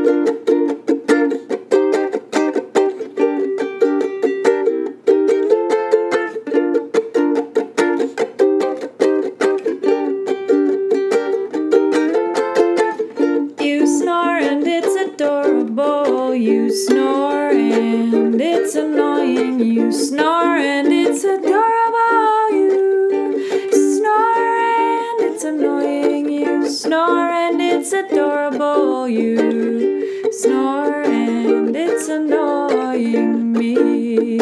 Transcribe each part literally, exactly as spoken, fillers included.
You snore and it's adorable. You snore and it's annoying. You snore and it's adorable. You snore and it's annoying. You snore and it's adorable. You snore and it's annoying me.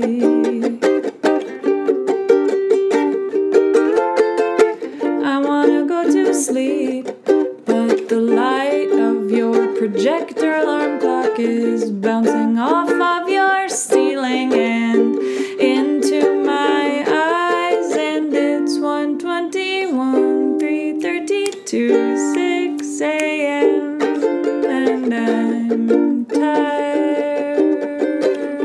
I wanna go to sleep, but the light of your projector alarm clock is bouncing off of your ceiling and into my eyes, and it's one twenty-one, three thirty-two, six a m and I'm tired,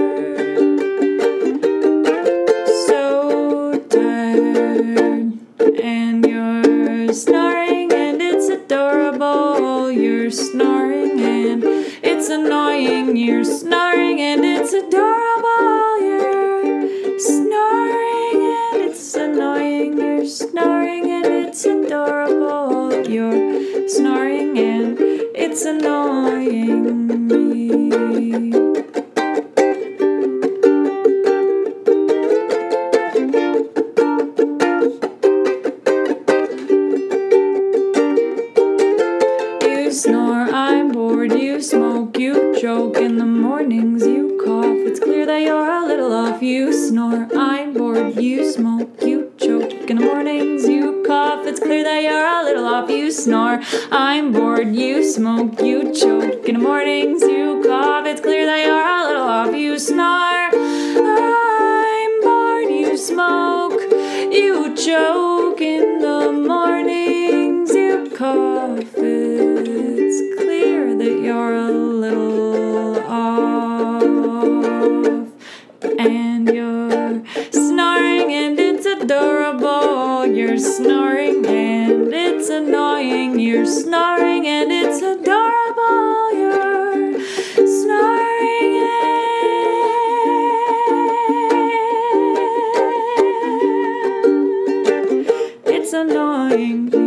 so tired, and you're snoring and it's adorable. You're snoring and it's annoying. You're snoring and it's adorable. You're snoring and it's annoying. You're snoring and it's adorable. You're snoring and it's annoying me. You snore, I'm bored, you smoke, you choke, in the mornings you cough, it's clear that you're a little off. You snore, I'm bored, you smoke, you choke, in the mornings you cough, it's clear that you're a little off. You snore, I'm bored, you smoke, you choke, in the mornings you cough, it's clear that you're a little off. You snore, I'm bored, you smoke, you choke, in the mornings you cough, it's clear that you're a little off, and you're snoring and it's adorable. You're snoring and it's annoying. You're snoring and it's adorable. You're snoring and it's annoying.